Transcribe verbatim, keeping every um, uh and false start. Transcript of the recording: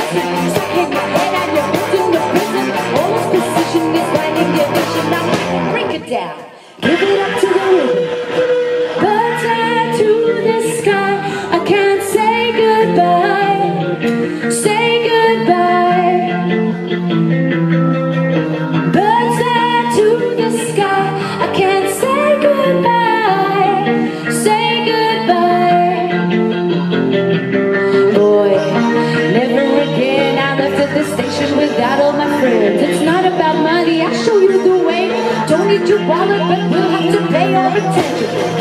Stuck in your head and you're put in the prison. All this precision is finding your vision. Now break it down. Give it up to the rhythm. Birds fly to the sky. I can't say goodbye. Say goodbye. Birds fly to the sky. I can't say goodbye. Say goodbye. Boy, never again. I left at the station without all my friends. It's not about money, I'll show you the way. Don't need your wallet, but we'll have to pay our attention.